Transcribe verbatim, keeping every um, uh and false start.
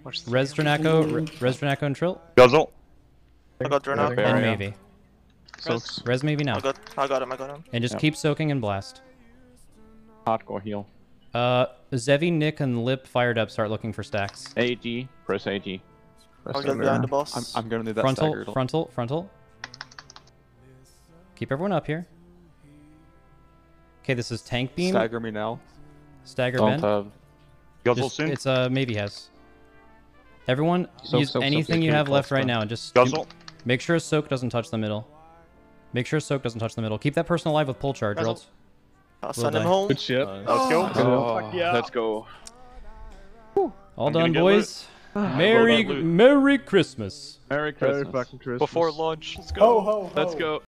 Res Dranaco, Res Dranaco and Trill. Guzzle. I got Dranaco. And maybe. Soaks. Res maybe now. I got, I got him, I got him. And just Yep. keep soaking and blast. Hardcore heal. Uh, Zevi, Nick, and Lip fired up. Start looking for stacks. A G. Press A G. I'll get behind the boss. I'm, I'm gonna need that Frontal, stagger. frontal, frontal. Keep everyone up here. Okay, this is Tank Beam. Stagger me now. Stagger Don't Ben. have. Guzzle Just, soon. it's uh maybe has. Everyone, Soak, use soak, soak, anything they you can have left close right them. now, and just Guzzle. make sure Soak doesn't touch the middle. Make sure Soak doesn't touch the middle. Keep that person alive with pull charge, or Guzzle. else. I'll We'll send him die. home. Good shit. Let's go. Oh, Let's go. All I'm gonna done, get boys. Merry loot. Merry Christmas. Merry Merry Christmas. fucking Christmas. Before launch. Let's go. Ho, ho, ho. Let's go.